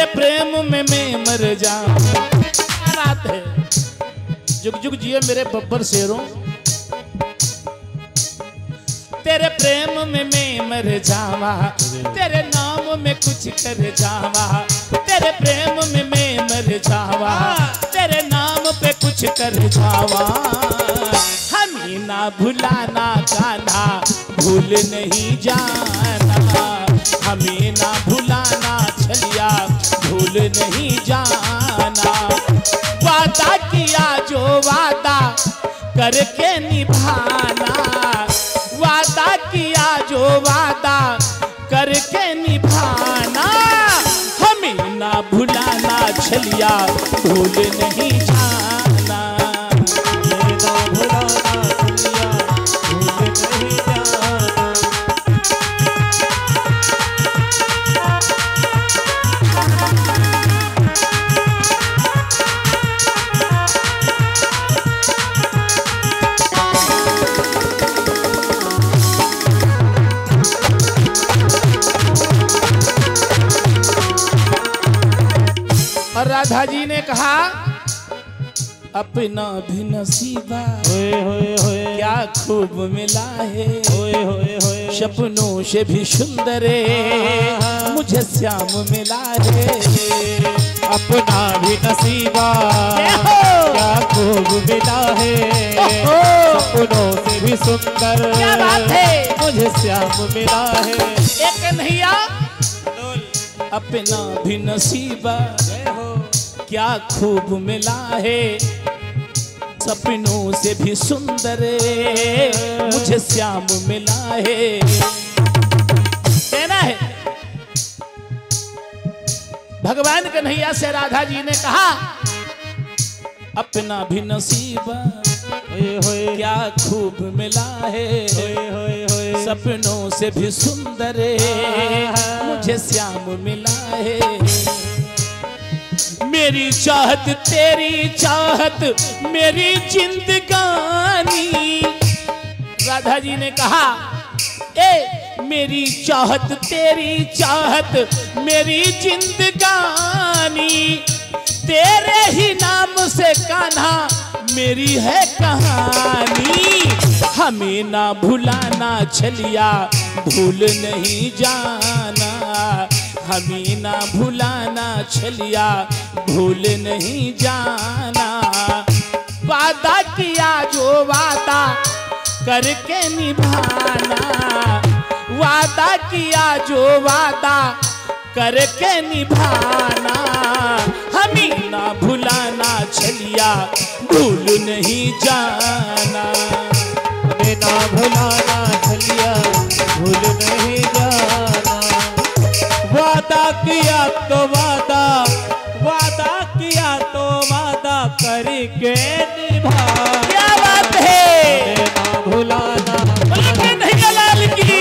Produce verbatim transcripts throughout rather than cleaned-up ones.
प्रेम में मैं मर जाऊं। क्या बात है, जुग जुग जिए मेरे बब्बर शेरों। तेरे प्रेम में मैं मर जावा, तेरे नाम में कुछ कर जावा। तेरे प्रेम में मैं मर जावा, तेरे नाम पे कुछ कर जावा। हमें ना भुलाना कान्हा, भूल नहीं जाना। हमें ना भुलाना छलिया, भूल नहीं जाना। वादा किया जो वादा करके निभाना। वादा किया जो वादा करके निभाना। हमें ना भुलाना छलिया, भूल नहीं जाना। हमें ना भुलाना छलिया, भूल नहीं जाना। और राधा जी ने कहा अपना भी नसीबा होए होए होए क्या खूब मिला है। होए होए होए सपनों से भी सुंदर मुझे श्याम मिला है। अपना भी नसीबा क्या खूब मिला है। सपनों से भी सुंदर क्या बात है, मुझे श्याम मिला है। एक कन्हैया अपना भी नसीबा क्या खूब मिला है। सपनों से भी सुंदर मुझे श्याम मिला है। कहना है भगवान कन्हैया से राधा जी ने कहा अपना भी नसीबा क्या खूब मिला है। सपनों से भी सुंदर मुझे श्याम मिला है। मेरी चाहत तेरी चाहत मेरी जिंदगानी। राधा जी ने कहा ए मेरी चाहत तेरी चाहत मेरी जिंदगानी। तेरे ही नाम से कान्हा मेरी है कहानी। हमें ना भुलाना छलिया, भूल नहीं जाना। हमें ना भुलाना छलिया, भूल नहीं जाना। वादा किया जो वादा करके निभाना। वादा किया जो वादा करके निभाना। हमें ना भुलाना छलिया, भूल नहीं जाना। हमें ना भुलाना छलिया, भूल नहीं जाना। वादा किया तो वादा, वादा किया तो वादा करके निभा। क्या बात है, हमें ना भुलाना कन्हैया लाल की।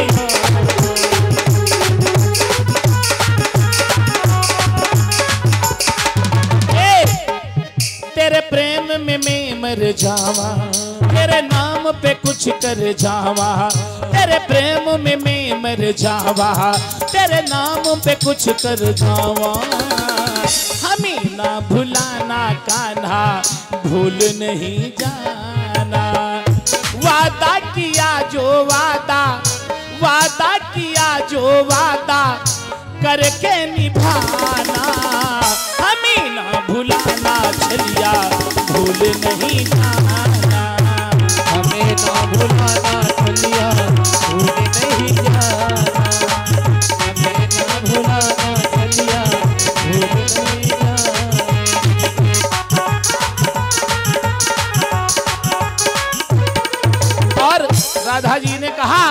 तेरे प्रेम में मैं मर जावा, तेरे नाम पे कुछ कर जावा। तेरे प्रेम में मैं मर जावा, तेरे नाम पे कुछ कर जावा। हमें ना भुलाना कान्हा, भूल नहीं जाना। वादा किया जो वादा, वादा किया जो वादा करके निभाना। हमें ना भुलाना छलिया, भूल नहीं जाना। हमें ना भुलाना छलिया, भूल नहीं जाना। हमें ना भुलाना छलिया, भूल नहीं जाना। और राधा जी ने कहा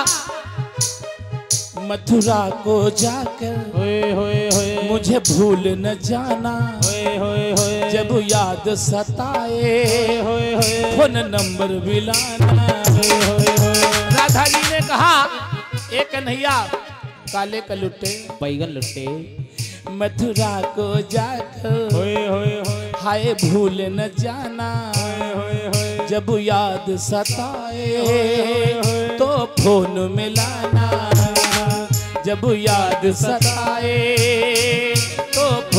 मथुरा को जाकर होए होए होए मुझे भूल न जाना। होए होए होए जब याद सताए होए होए फोन नंबर मिलाना। होए होए होए राधा जी ने कहा एक कन्हैया काले कलुटे बैगन लुट्टे मथुरा को जाकर होए होए होए हाय भूल न जाना। होए होए होए जब याद सताए तो फोन मिलाना। जब याद सताए तो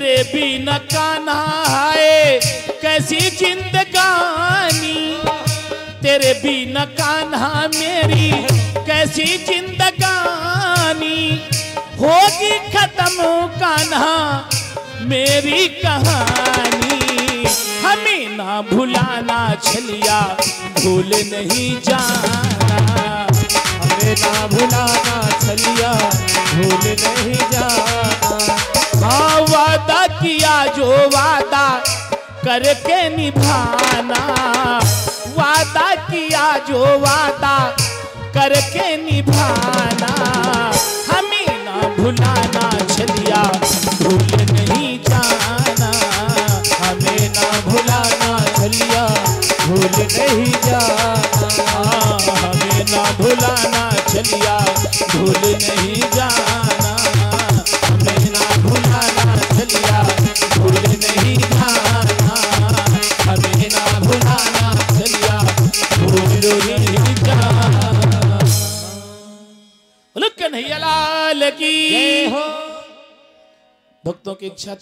तेरे बिना कान्हा है कैसी जिंदगानी, तेरे बिना कान्हा मेरी कैसी जिंदगानी, होगी खत्म कान्हा मेरी कहानी। हमें ना भुलाना छलिया भूल नहीं जाना, हमें ना भुलाना छलिया भूल नहीं जाना। हाँ वादा किया जो वादा करके निभाना, वादा किया जो वादा करके निभाना। हमें ना भुलाना छलिया भूल नहीं जाना, हमें ना भुलाना छलिया भूल नहीं जाना। हमें ना भुलाना छलिया भूल नहीं जाना, हमें ना भुलाना छलिया भूल नहीं जाना, हमें ना भुलाना छलिया भूल नहीं जाना। बोलो कन्हैया लाल की। जय हो। भक्तों की इच्छा